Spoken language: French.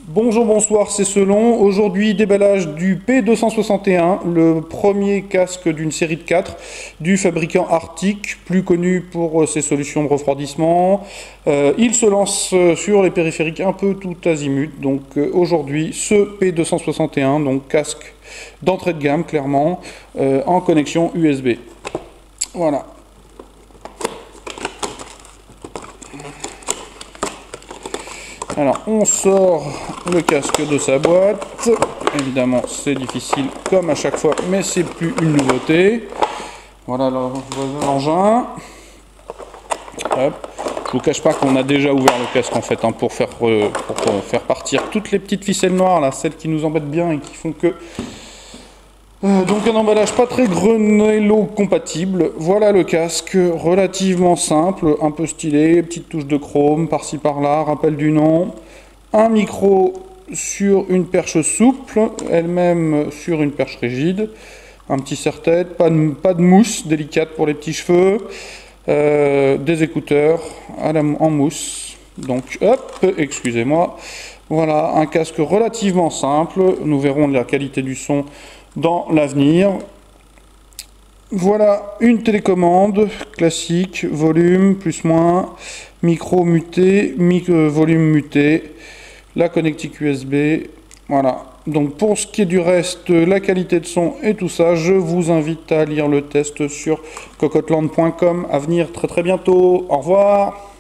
Bonjour, bonsoir, c'est Selon. Aujourd'hui, déballage du P261, le premier casque d'une série de 4 du fabricant Arctic, plus connu pour ses solutions de refroidissement. Il se lance sur les périphériques un peu tout azimut. Donc aujourd'hui, ce P261, donc casque d'entrée de gamme, clairement, en connexion USB. Voilà. Alors, on sort le casque de sa boîte. Évidemment, c'est difficile comme à chaque fois, mais c'est plus une nouveauté. Voilà l'engin. Hop. Je vous cache pas qu'on a déjà ouvert le casque en fait, hein, pour faire partir toutes les petites ficelles noires, là, celles qui nous embêtent bien et qui font que... donc un emballage pas très Grenello compatible. Voilà le casque, relativement simple, un peu stylé, petite touche de chrome par-ci par-là, rappel du nom. Un micro sur une perche souple, elle-même sur une perche rigide. Un petit serre-tête, pas de mousse délicate pour les petits cheveux. Des écouteurs en mousse. Donc hop, excusez-moi. Voilà, un casque relativement simple. Nous verrons la qualité du son dans l'avenir. Voilà une télécommande classique, volume, plus moins, micro muté, volume muté, la connectique USB. Voilà. Donc pour ce qui est du reste, la qualité de son et tout ça, je vous invite à lire le test sur cocottland.com. À venir très bientôt. Au revoir.